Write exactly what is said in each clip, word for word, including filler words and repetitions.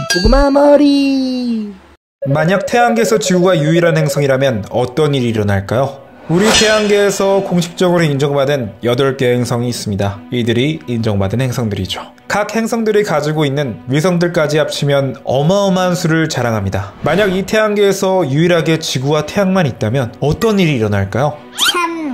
고구마 머리. 만약 태양계에서 지구가 유일한 행성이라면 어떤 일이 일어날까요? 우리 태양계에서 공식적으로 인정받은 여덟 개의 행성이 있습니다. 이들이 인정받은 행성들이죠. 각 행성들이 가지고 있는 위성들까지 합치면 어마어마한 수를 자랑합니다. 만약 이 태양계에서 유일하게 지구와 태양만 있다면 어떤 일이 일어날까요? 참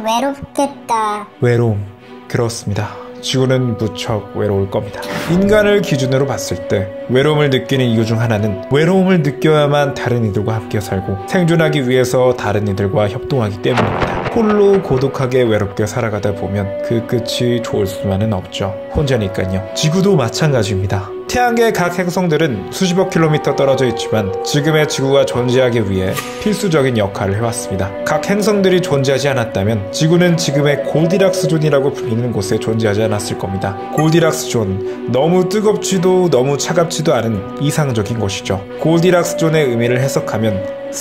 외롭겠다. 외로움. 그렇습니다. 지구는 무척 외로울 겁니다. 인간을 기준으로 봤을 때 외로움을 느끼는 이유 중 하나는 외로움을 느껴야만 다른 이들과 함께 살고 생존하기 위해서 다른 이들과 협동하기 때문입니다. 홀로 고독하게 외롭게 살아가다 보면 그 끝이 좋을 수만은 없죠. 혼자니까요. 지구도 마찬가지입니다. 태양계의 각 행성들은 수십억 킬로미터 떨어져 있지만 지금의 지구가 존재하기 위해 필수적인 역할을 해왔습니다. 각 행성들이 존재하지 않았다면 지구는 지금의 골디락스 존이라고 불리는 곳에 존재하지 않았을 겁니다. 골디락스 존, 너무 뜨겁지도 너무 차갑지도 않은 이상적인 곳이죠. 골디락스 존의 의미를 해석하면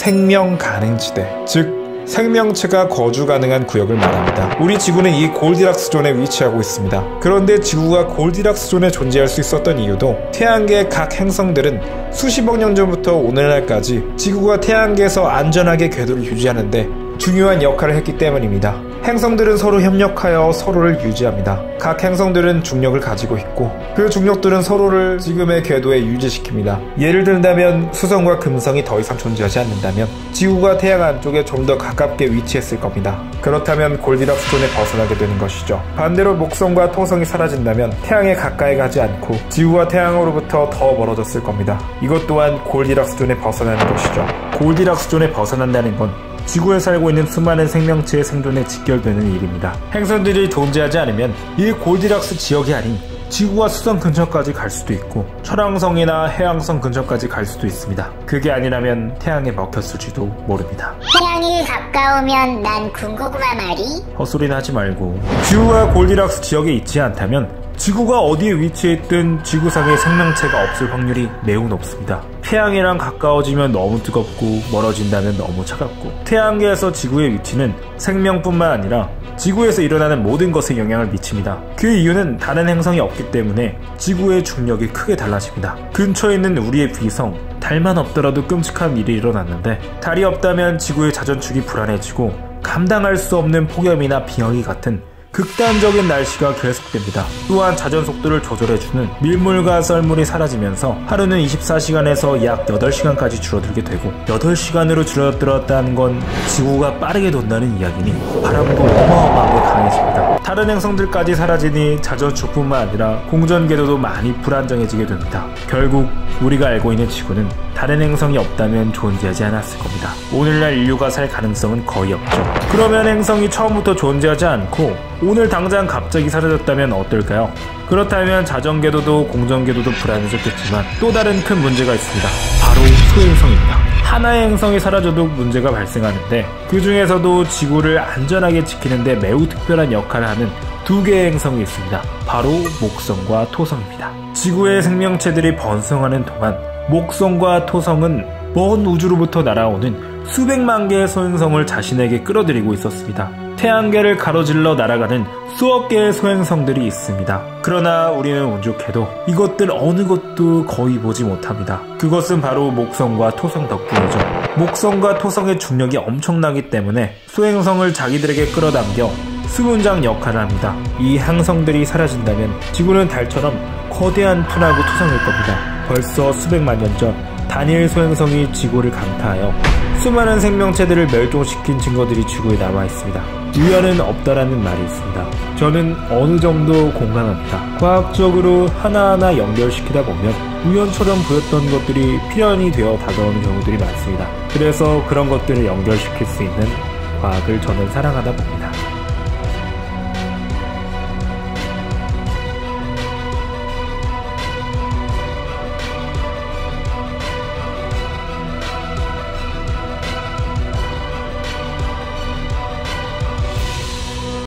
생명 가능지대, 즉 생명체가 거주 가능한 구역을 말합니다. 우리 지구는 이 골디락스 존에 위치하고 있습니다. 그런데 지구가 골디락스 존에 존재할 수 있었던 이유도 태양계의 각 행성들은 수십억 년 전부터 오늘날까지 지구가 태양계에서 안전하게 궤도를 유지하는데 중요한 역할을 했기 때문입니다. 행성들은 서로 협력하여 서로를 유지합니다. 각 행성들은 중력을 가지고 있고 그 중력들은 서로를 지금의 궤도에 유지시킵니다. 예를 들자면 수성과 금성이 더 이상 존재하지 않는다면 지구가 태양 안쪽에 좀 더 가깝게 위치했을 겁니다. 그렇다면 골디락스 존에 벗어나게 되는 것이죠. 반대로 목성과 토성이 사라진다면 태양에 가까이 가지 않고 지구와 태양으로부터 더 멀어졌을 겁니다. 이것 또한 골디락스 존에 벗어나는 것이죠. 골디락스 존에 벗어난다는 건 지구에 살고 있는 수많은 생명체의 생존에 직결되는 일입니다. 행성들이 존재하지 않으면 이 골디락스 지역이 아닌 지구와 수성 근처까지 갈 수도 있고 철왕성이나 해왕성 근처까지 갈 수도 있습니다. 그게 아니라면 태양에 먹혔을지도 모릅니다. 태양이 가까우면 난 군고구마 말이? 헛소리는 하지 말고. 지구가 골디락스 지역에 있지 않다면 지구가 어디에 위치해 있든 지구상의 생명체가 없을 확률이 매우 높습니다. 태양이랑 가까워지면 너무 뜨겁고 멀어진다면 너무 차갑고 태양계에서 지구의 위치는 생명뿐만 아니라 지구에서 일어나는 모든 것에 영향을 미칩니다. 그 이유는 다른 행성이 없기 때문에 지구의 중력이 크게 달라집니다. 근처에 있는 우리의 위성, 달만 없더라도 끔찍한 일이 일어났는데 달이 없다면 지구의 자전축이 불안해지고 감당할 수 없는 폭염이나 빙하기 같은 극단적인 날씨가 계속됩니다. 또한 자전 속도를 조절해주는 밀물과 썰물이 사라지면서 하루는 이십사 시간에서 약 여덟 시간까지 줄어들게 되고 여덟 시간으로 줄어들었다는 건 지구가 빠르게 돈다는 이야기니 바람도 어마어마하게 강해집니다. 다른 행성들까지 사라지니 자전축뿐만 아니라 공전궤도도 많이 불안정해지게 됩니다. 결국 우리가 알고 있는 지구는 다른 행성이 없다면 존재하지 않았을 겁니다. 오늘날 인류가 살 가능성은 거의 없죠. 그러면 행성이 처음부터 존재하지 않고 오늘 당장 갑자기 사라졌다면 어떨까요? 그렇다면 자전궤도도 공전궤도도 불안해졌겠지만 또 다른 큰 문제가 있습니다. 바로 소행성입니다. 하나의 행성이 사라져도 문제가 발생하는데 그 중에서도 지구를 안전하게 지키는데 매우 특별한 역할을 하는 두 개의 행성이 있습니다. 바로 목성과 토성입니다. 지구의 생명체들이 번성하는 동안 목성과 토성은 먼 우주로부터 날아오는 수백만 개의 소행성을 자신에게 끌어들이고 있었습니다. 태양계를 가로질러 날아가는 수억 개의 소행성들이 있습니다. 그러나 우리는 운 좋게도 이것들 어느 것도 거의 보지 못합니다. 그것은 바로 목성과 토성 덕분이죠. 목성과 토성의 중력이 엄청나기 때문에 소행성을 자기들에게 끌어당겨 수문장 역할을 합니다. 이 행성들이 사라진다면 지구는 달처럼 거대한 푼하고 토성일 겁니다. 벌써 수백만 년 전 다니엘 소행성이 지구를 강타하여 수많은 생명체들을 멸종시킨 증거들이 지구에 남아있습니다. 우연은 없다라는 말이 있습니다. 저는 어느 정도 공감합니다. 과학적으로 하나하나 연결시키다 보면 우연처럼 보였던 것들이 필연이 되어 다가오는 경우들이 많습니다. 그래서 그런 것들을 연결시킬 수 있는 과학을 저는 사랑하다 봅니다.